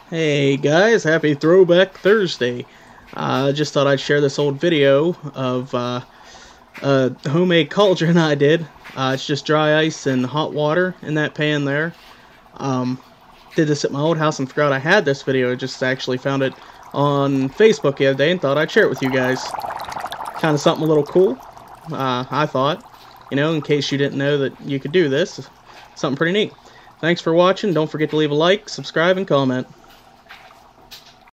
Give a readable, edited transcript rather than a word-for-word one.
Hey guys, happy Throwback Thursday. Just thought I'd share this old video of a homemade cauldron I did. It's just dry ice and hot water in that pan there. Did this at my old house and forgot I had this video. Just actually found it on Facebook the other day and thought I'd share it with you guys. Kind of something a little cool, I thought. You know, in case you didn't know that you could do this. Something pretty neat. Thanks for watching. Don't forget to leave a like, subscribe, and comment.